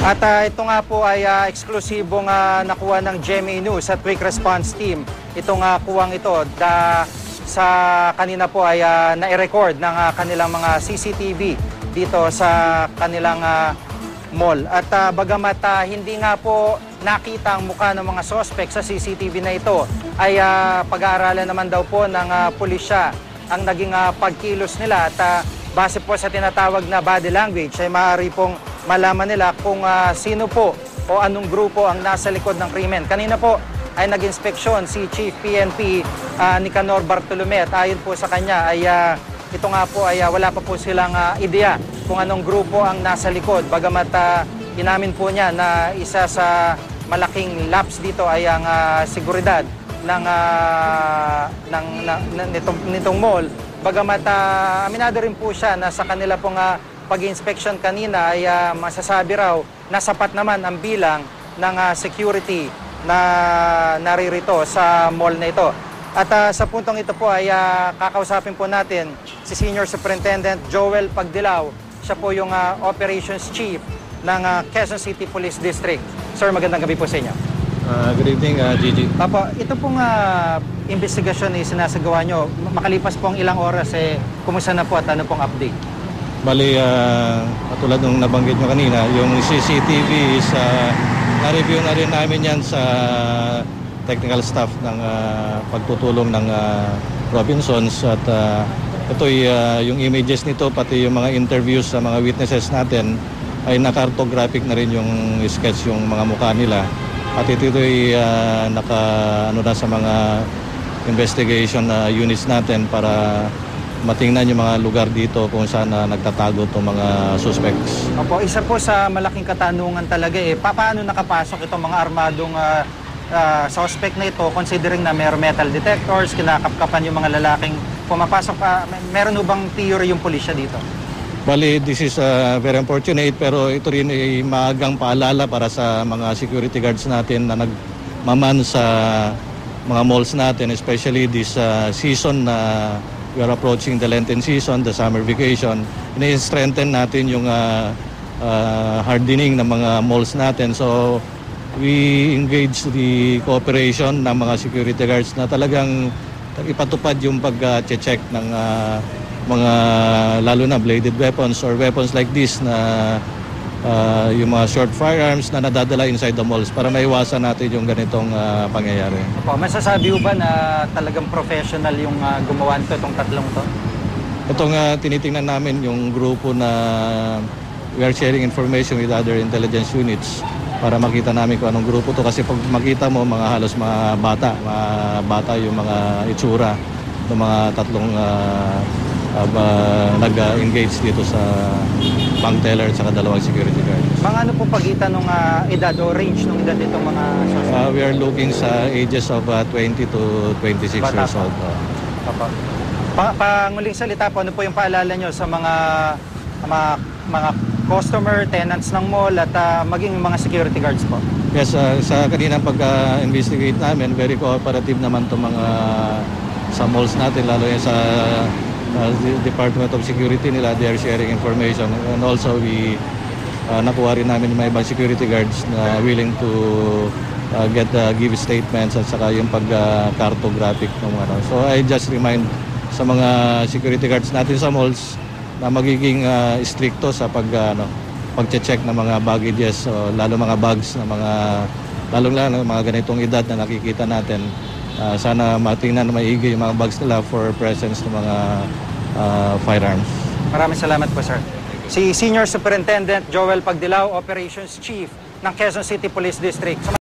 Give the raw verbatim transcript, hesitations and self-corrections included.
At uh, ito nga po ay uh, eksklusibong uh, nakuha ng G M A News at Quick Response Team. Itong uh, kuwang ito da, sa kanina po ay uh, na-record ng uh, kanilang mga C C T V dito sa kanilang uh, mall. At uh, bagamat uh, hindi nga po nakita ang mukha ng mga suspect sa C C T V na ito, ay uh, pag-aaralan naman daw po ng uh, pulisya ang naging uh, pagkilos nila. At uh, base po sa tinatawag na body language ay maaari pong malaman nila kung uh, sino po o anong grupo ang nasa likod ng krimen. Kanina po ay nag-inspeksyon si Chief P N P uh, Nicanor Bartolome at ayon po sa kanya ay uh, ito nga po ay uh, wala pa po silang uh, ideya kung anong grupo ang nasa likod. Bagamat uh, inamin po niya na isa sa malaking lapse dito ay ang uh, seguridad ng, uh, ng, ng, ng nitong, nitong mall. Bagamat uh, aminado rin po siya na sa kanila pong uh, pag-inspection kanina ay uh, masasabi raw na sapat naman ang bilang ng uh, security na naririto sa mall na ito. At uh, sa puntong ito po ay uh, kakausapin po natin si Senior Superintendent Joel Pagdilaw. Siya po yung uh, Operations Chief ng uh, Quezon City Police District. Sir, magandang gabi po sa inyo. Uh, good evening, uh, Gigi. Papa, ito pong uh, investigasyon na sinasagawa nyo. Makalipas pong ilang oras, eh, kumusta na po at ano pong update? Bali, uh, katulad nung nabanggit nyo kanina, yung C C T V is uh, na-review na rin namin yan sa technical staff ng uh, pagtutulong ng uh, Robinsons. At uh, ito uh, yung images nito, pati yung mga interviews sa mga witnesses natin ay naka-cartographic na rin yung sketch yung mga mukha nila. At ito ay uh, naka, ano na sa mga investigation uh, units natin para matingnan yung mga lugar dito kung saan uh, nagtatago itong mga suspects. Opo, isa po sa malaking katanungan talaga eh, pa paano nakapasok itong mga armadong uh, uh, suspect na ito considering na mayroong metal detectors, kinakapkapan yung mga lalaking pumapasok. Uh, meron bang theory yung pulisya dito? Bali, this is uh, very unfortunate pero ito rin ay maagang paalala para sa mga security guards natin na nagmaman sa mga malls natin, especially this uh, season na uh, we are approaching the Lenten season, the summer vacation. Ini-strengthen natin yung uh, uh, hardening ng mga malls natin. So we engage the cooperation ng mga security guards na talagang ipatupad yung pag-check ng uh, mga lalo na bladed weapons or weapons like this na uh, yung mga short firearms na nadadala inside the malls para maiwasan natin yung ganitong uh, pangyayari. Opo, masasabi ho ba na talagang professional yung uh, gumawa nito, itong tatlong to? Itong uh, tinitingnan namin yung grupo na we are sharing information with other intelligence units para makita namin kung anong grupo to kasi pag makita mo mga halos mga bata, mga bata yung mga itsura ng mga tatlong uh, Uh, nag-engage dito sa bank teller at saka dalawang security guard. Mga ano po pagitan ng uh, edad o range ng edad itong mga suspect? Uh, we are looking sa ages of uh, twenty to twenty-six Bata years old. Papa. Pa panguling salita po, ano po yung paalala nyo sa mga mga, mga customer, tenants ng mall at uh, maging mga security guards po? Yes, uh, sa kaninang pag-investigate uh, namin, very cooperative naman itong mga sa malls natin, lalo yan sa Uh, the Department of Security nila. They are sharing information and also we uh, nakuha rin namin may ibang security guards na willing to uh, get uh, give statements at saka yung pag-cartographic uh, ng ano. So I just remind sa mga security guards natin sa malls na magiging uh, stricto sa pag uh, ano, pag-check ng mga baggages, so, lalo mga bags na mga lalong lalo mga ganitong edad na nakikita natin. Uh, sana matingnan na maigi yung mga bags nila for presence ng mga uh, firearms. Maraming salamat po, sir. Si Senior Superintendent Joel Pagdilaw, Operations Chief ng Quezon City Police District.